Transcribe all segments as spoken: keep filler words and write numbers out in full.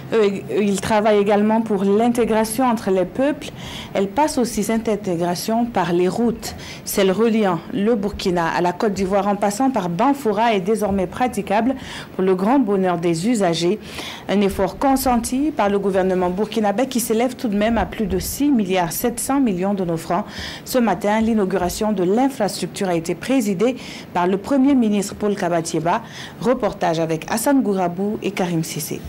Il travaille également pour l'intégration entre les peuples. Elle passe aussi cette intégration par les routes. Celle reliant le Burkina à la Côte d'Ivoire en passant par Banfora est désormais praticable pour le grand bonheur des usagers. Un effort consenti par le gouvernement burkinabé qui s'élève tout de même à plus de six milliards sept cents millions de nos francs. Ce matin, l'inauguration de l'infrastructure a été présidée par le Premier ministre Paul Kabatieba. Reportage avec Hassan Gourabou et Karim Sissé.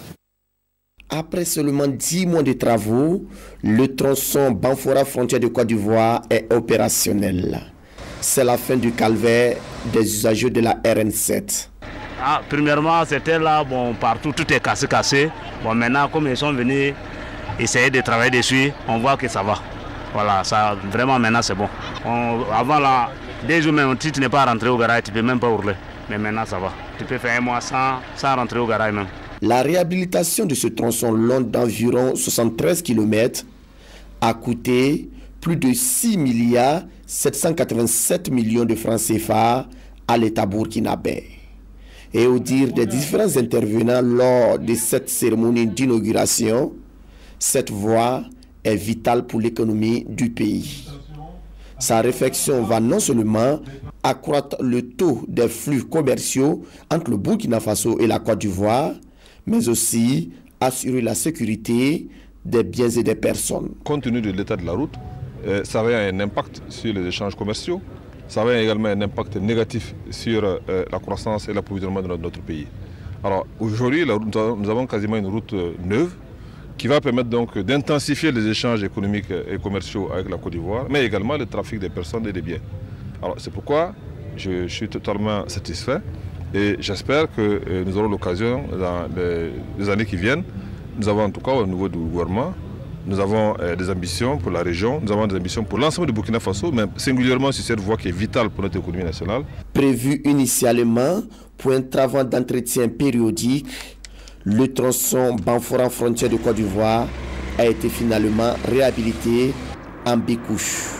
Après seulement dix mois de travaux, le tronçon Banfora frontière de Côte d'Ivoire est opérationnel. C'est la fin du calvaire des usagers de la R N sept. Ah, premièrement, c'était là, bon, partout, tout est cassé, cassé. Bon, maintenant, comme ils sont venus essayer de travailler dessus, on voit que ça va. Voilà, ça, vraiment, maintenant, c'est bon. On, avant, là, dès jours même, si tu n'es pas rentré au garage, tu ne peux même pas hurler. Mais maintenant, ça va. Tu peux faire un mois sans, sans rentrer au garage même. La réhabilitation de ce tronçon long d'environ soixante-treize kilomètres a coûté plus de six milliards sept cent quatre-vingt-sept millions de francs C F A à l'État burkinabé. Et au dire des différents intervenants lors de cette cérémonie d'inauguration, cette voie est vitale pour l'économie du pays. Sa réflexion va non seulement accroître le taux des flux commerciaux entre le Burkina Faso et la Côte d'Ivoire, mais aussi assurer la sécurité des biens et des personnes. Compte tenu de l'état de la route, euh, ça va avoir un impact sur les échanges commerciaux, ça va avoir également un impact négatif sur euh, la croissance et l'approvisionnement de notre, notre pays. Alors aujourd'hui, nous avons quasiment une route euh, neuve qui va permettre donc d'intensifier les échanges économiques et commerciaux avec la Côte d'Ivoire, mais également le trafic des personnes et des biens. Alors c'est pourquoi je, je suis totalement satisfait. Et j'espère que nous aurons l'occasion dans les, les années qui viennent. Nous avons en tout cas au niveau du gouvernement, nous avons euh, des ambitions pour la région, nous avons des ambitions pour l'ensemble du Burkina Faso, mais singulièrement sur cette voie qui est vitale pour notre économie nationale. Prévu initialement pour un travail d'entretien périodique, le tronçon Banfora frontière de Côte d'Ivoire a été finalement réhabilité en bicouche.